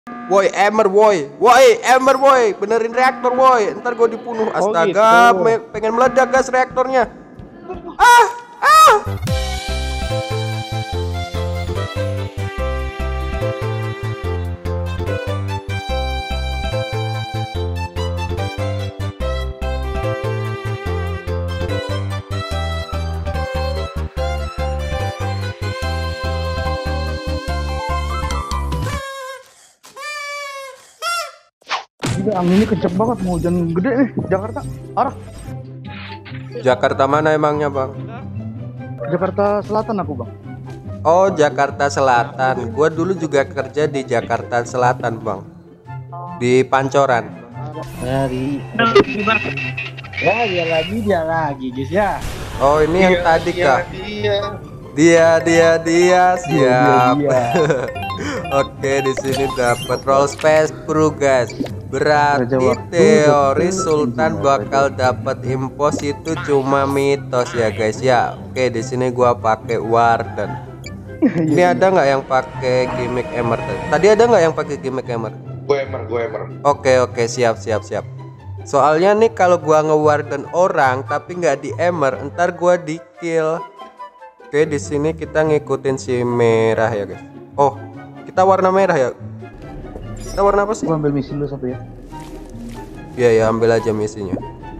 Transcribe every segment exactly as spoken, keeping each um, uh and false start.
Woi, Emer woi. Woi, Emer woi. Benerin reaktor woi. Ntar gue dibunuh. Astaga, gitu. me- pengen meledak gas reaktornya. Ah, ah. Gila, anginnya kenceng banget, mau hujan gede nih Jakarta. Arah Jakarta mana emangnya, Bang? Jakarta Selatan aku, Bang. Oh, Jakarta Selatan. Gua dulu juga kerja di Jakarta Selatan, Bang. Di Pancoran. Dari ya dia lagi dia lagi guys ya. Oh, ini yang tadi kah? Dia. Dia dia dia siap. dia. Oke, di sini dapat roll space pro guys. Raja Berarti waktu, teori dokter, Sultan insinyur, bakal dapat impos itu cuma mitos ya guys ya. Oke, di sini gua pakai Warden. Ini ada nggak yang pakai gimmick Emer tadi? Tadi ada nggak yang pakai gimmick Emer? Gue emer, gue emer. Oke oke siap siap siap. Soalnya nih kalau gua nge-warden orang tapi nggak di Emer, ntar gua di kill. Oke, di sini kita ngikutin si merah ya guys. Oh, kita warna merah ya. Kita warna apa sih? Gua ambil misi dulu satu ya. Iya ya, ambil aja misinya.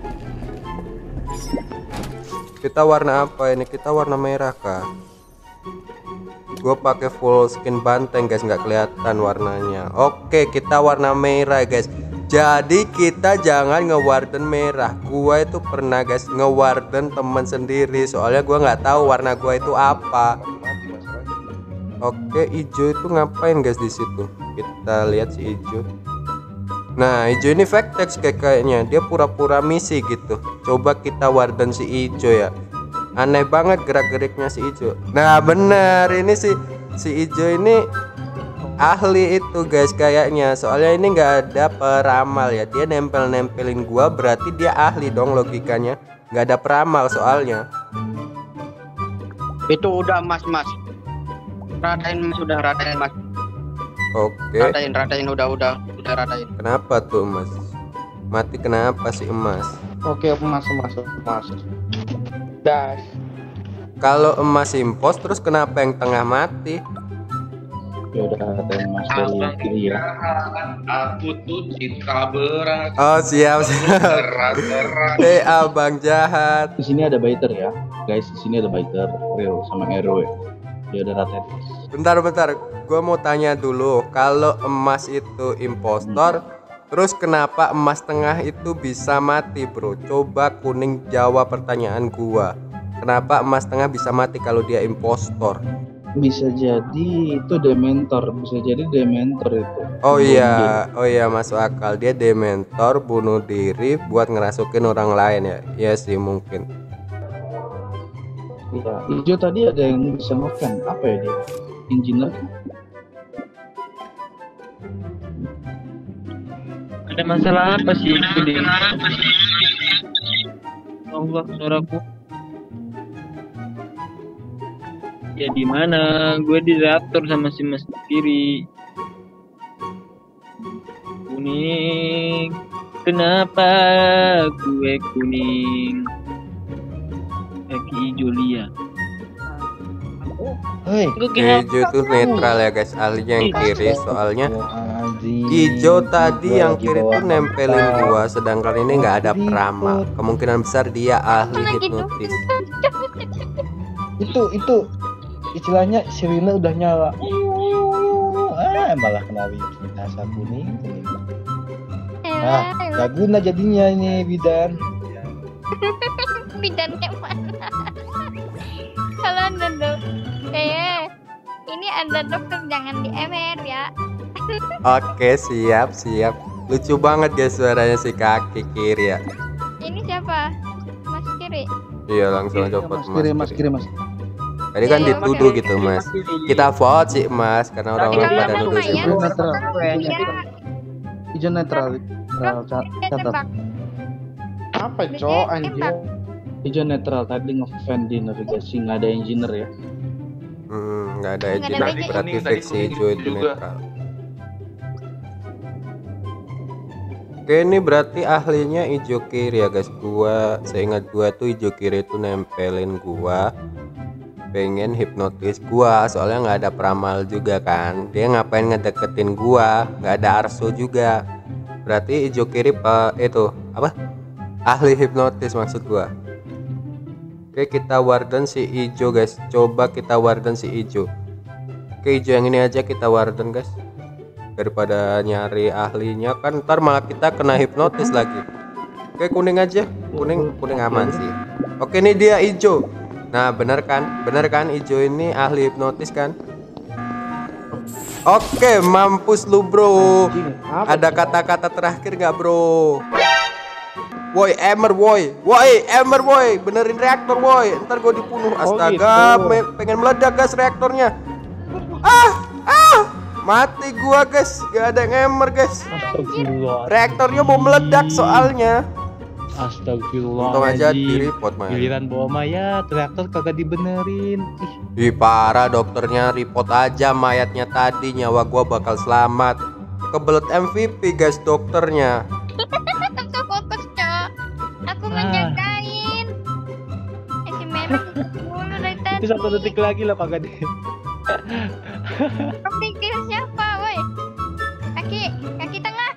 Kita warna apa ini? Kita warna merah kah? Gue pakai full skin banteng guys, nggak kelihatan warnanya. Oke, kita warna merah guys. Jadi kita jangan ngewarden merah. Gua itu pernah guys ngewarden temen sendiri. Soalnya gua nggak tahu warna gua itu apa. Oke, hijau itu ngapain guys di situ? Kita lihat si hijau. Nah, hijau ini fake text kayak kayaknya dia pura-pura misi gitu. Coba kita warden si hijau ya. Aneh banget gerak-geriknya si hijau. Nah, bener ini si si hijau ini ahli itu guys kayaknya. Soalnya ini nggak ada peramal ya. Dia nempel-nempelin gua berarti dia ahli dong logikanya. Nggak ada peramal soalnya. Itu udah emas mas. Ratain mas, udah ratain mas. Oke. Ratain, ratain udah udah udah ratain. Kenapa tuh emas? Mati kenapa sih emas? Oke, emas emas emas. Das. Kalau emas impos terus kenapa yang tengah mati? Ya udah ada emas dari kiri ya. Aku tuh cinta berat. Oh siap siap. Berat berat. Eh abang jahat. Di sini ada biter ya. Guys, di sini ada biter real sama hero ya. Dia udah raten. Bentar bentar, gue mau tanya dulu. Kalau emas itu impostor, terus kenapa emas tengah itu bisa mati bro? Coba kuning jawab pertanyaan gua. Kenapa emas tengah bisa mati kalau dia impostor? Bisa jadi itu dementor, bisa jadi dementor itu. Oh iya, oh iya masuk akal. Dia dementor bunuh diri buat ngerasukin orang lain ya. Iya sih mungkin. Iya, hijau tadi ada yang bisa nge-fan. Apa ya dia? Engineer. Ada masalah apa sih itu deh? Allah, suaraku. Ya di mana? Gue di reaktor sama si Mas kiri. Kuning. Kenapa gue kuning? Kaki hijau lia. Hei, Hijau itu netral ya guys, ahlinya yang kiri. Soalnya hijau tadi yang kiri tuh nempelin gua, sedangkan ini nggak ada peramal. Kemungkinan besar dia ahli hipnotis. itu itu istilahnya sirine udah nyala. Ah, malah kena asap kuning. Ah, gak guna jadinya ini bidan. Bidannya mana? Kalau anda eh ini anda dokter jangan di M R ya. Oke siap siap. Lucu banget ya suaranya si kaki kiri ya. Ini siapa? Mas kiri. Iya langsung copot Mas kiri, mas kiri, mas. Tadi kan Iya, dituduh Mas gitu mas. Kita vote sih mas karena orang-orang Kalau pada mau nuduh sih lumayan, mas. Netral. Iya. Hijau netral. Netral, Dia catat. tebak. Apa Dia cok tebak. anjir? Hijau netral tadi nge-fan di navigasi, nggak ada engineer ya. Hmm, nggak ada Nggak izin ada izin. berarti Kuning, tadi fix kuning hijau itu juga. netral. Oke, ini berarti ahlinya hijau kiri ya guys. Gua seingat gua tuh hijau kiri itu nempelin gua, pengen hipnotis gua, soalnya nggak ada peramal juga kan. Dia ngapain ngedeketin gua, nggak ada Arso juga. Berarti hijau kiri pak itu apa? Ahli hipnotis maksud gua. Oke, kita warden si hijau guys. Coba kita warden si hijau. Oke, hijau yang ini aja kita warden guys, daripada nyari ahlinya kan ntar malah kita kena hipnotis lagi. Oke, kuning aja, kuning kuning aman sih. Oke, ini dia hijau. Nah, bener kan, bener kan hijau ini ahli hipnotis kan. Oke, mampus lu bro. Ada kata-kata terakhir nggak bro? Woi Emmer woi, woi Emmer woi, benerin reaktor woi, ntar gue dibunuh. Astaga, me- pengen meledak gas reaktornya. Ah, ah, mati gua guys, gak ada yang Emmer guys. Astagfirullah. Reaktornya mau meledak soalnya. Astagfirullah. Untung aja di report mah. Giliran bawa mayat, reaktor kagak dibenerin. Ih, Ih parah, dokternya report aja mayatnya tadi, nyawa gua bakal selamat. Kebelet M V P guys dokternya. Aku fokus cok. Aku ngejagain. Eh, si Memek mulu dari tadi. itu satu detik lagi lah kagak di. Kau pikir siapa woi? Kaki, kaki tengah.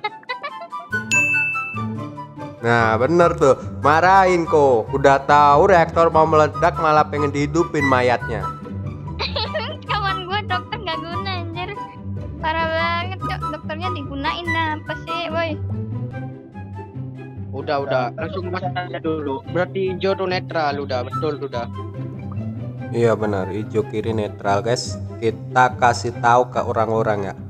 Nah bener tuh, marahin kok. Udah tahu reaktor mau meledak malah pengen dihidupin mayatnya. Kawan gue dokter gak guna anjir. Parah banget cok, dokternya digunain apa sih woi? Udah udah langsung masalahnya dulu. Berarti hijau tuh netral udah betul udah. Iya benar, hijau kiri netral guys. Kita kasih tahu ke orang-orang ya.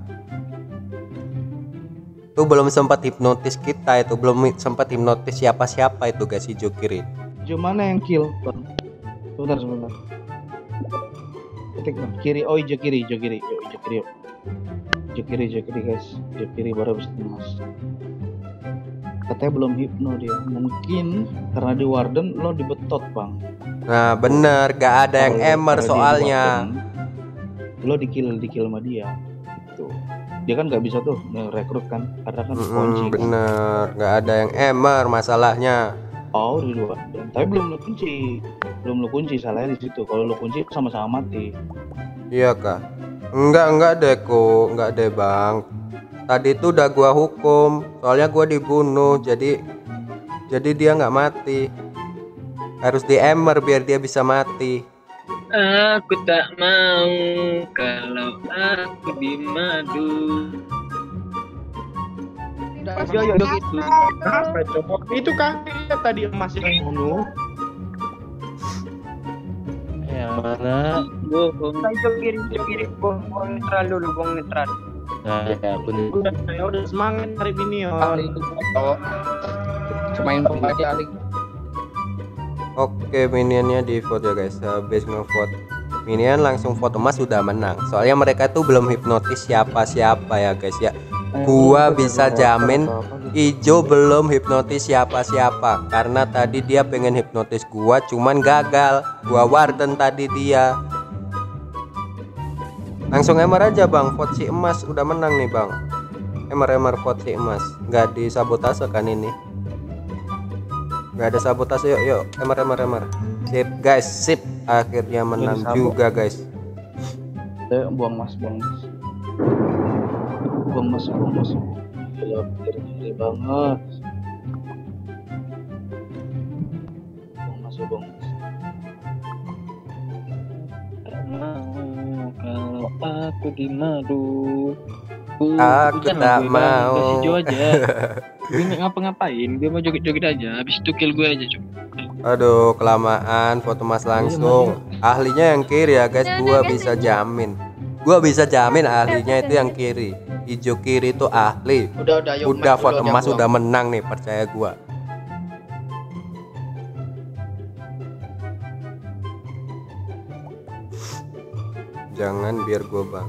Itu belum sempat hipnotis kita, itu belum sempat hipnotis siapa-siapa itu guys, hijau kiri. Hijau mana yang kill? Bang? Sebentar sebentar. Ketik bang. Kiri, oh hijau kiri, hijau kiri, yuk hijau kiri yuk. Hijau kiri, hijau kiri guys. Hijau kiri baru bisa emas. Katanya belum hipno dia. Mungkin karena di warden lo dibetot bang. Nah bener, gak ada yang Kalau- Emmer kalau dia di soalnya. warden, lo di kill, di kill sama dia. Tuh. Dia kan nggak bisa tuh rekrut kan, karena kan Mm-mm, kunci. Kan? bener, gak ada yang Emmer masalahnya. Oh di luar. Tapi belum lo kunci, belum lo kunci. Salahnya di situ. Kalau lo kunci sama-sama mati. Iya kah? Enggak, enggak deh kok, enggak deh bang. Tadi itu udah gua hukum, soalnya gua dibunuh, jadi jadi dia nggak mati. Harus di Emmer biar dia bisa mati. Aku tak mau kalau aku dimadu. Yo yo gitu. Apa coba? Itu kan tadi emas yang bunuh. Ya mana? Bohong. Hijau kiri hijau kiri bong bong netral dulu bong netral. Nah, ya bener. Udah, ya udah semangat hari ini ya. Ahli itu foto. Semain pembagi ahli. Oke, minionnya di vote ya guys. Habis ngevote minion langsung vote emas sudah menang. Soalnya mereka tuh belum hipnotis siapa-siapa ya guys ya. Gua bisa jamin Ijo belum hipnotis siapa-siapa karena tadi dia pengen hipnotis gua cuman gagal. Gua warden tadi dia. Langsung Emmer aja bang, vote si emas udah menang nih bang. Emmer Emmer vote si emas, nggak disabotase kan ini? Nggak ada sabotase, yuk yuk Emmer Emmer Emmer. Sip guys, sip, akhirnya menang juga guys. Eh, buang mas, buang mas. Buang mas, buang mas. Gila, gila banget. Buang mas, buang mas. Mau kalau aku dimadu. Aku Udah, tak gue mau. kasih hijau aja. Gue nggak ngapa-ngapain, gue mau joget-joget aja. Habis itu kill gue aja cuy. Aduh kelamaan foto mas langsung. Ahlinya yang kiri ya guys, gua bisa jamin. Gua bisa jamin ahlinya itu yang kiri. Hijau kiri itu ahli. Udah udah yuk. Udah Mas, vote dulu, emas dia udah buang. menang nih, percaya gua. Jangan biar gua bang.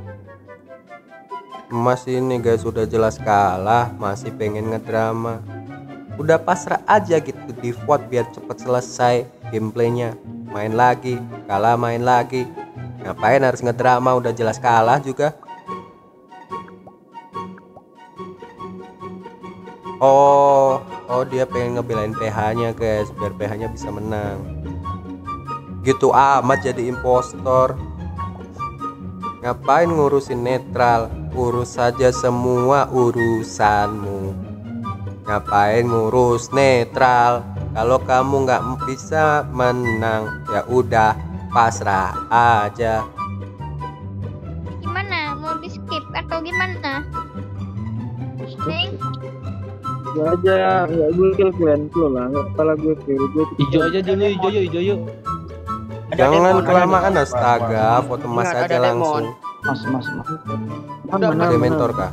Emas ini guys udah jelas kalah, masih pengen ngedrama. Udah pasrah aja gitu di vote biar cepet selesai gameplaynya. Main lagi, kalah main lagi. Ngapain harus ngedrama, udah jelas kalah juga. Oh, oh dia pengen ngebelain P H-nya guys, biar P H-nya bisa menang. Gitu amat jadi impostor. Ngapain ngurusin netral? Urus saja semua urusanmu. Ngapain ngurus netral? Kalau kamu nggak bisa menang, ya udah pasrah aja. Gimana? Mau di skip atau gimana? Neng, Gue aja, nggak gue kill kalian lo lah, nggak kepala gue kill gue. Hijau aja dulu, hijau yuk, hijau yuk. Ada Jangan demon, ada kelamaan demon. astaga, foto emas Ingat, aja ada langsung. Mas, mas, mas. Udah, udah. Dementor kah?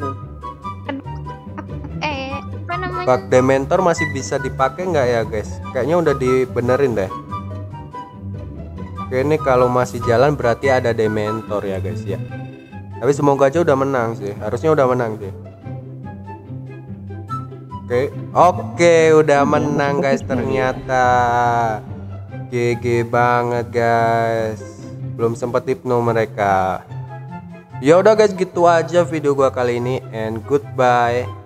eh, apa namanya? Bug Dementor masih bisa dipakai nggak ya guys? Kayaknya udah dibenerin deh. Oke, ini kalau masih jalan berarti ada Dementor ya guys ya. Tapi semoga aja udah menang sih. Harusnya udah menang sih. Oke, oke udah menang guys ternyata. G G banget guys. Belum sempat hipno mereka. Ya udah guys, gitu aja video gua kali ini and goodbye.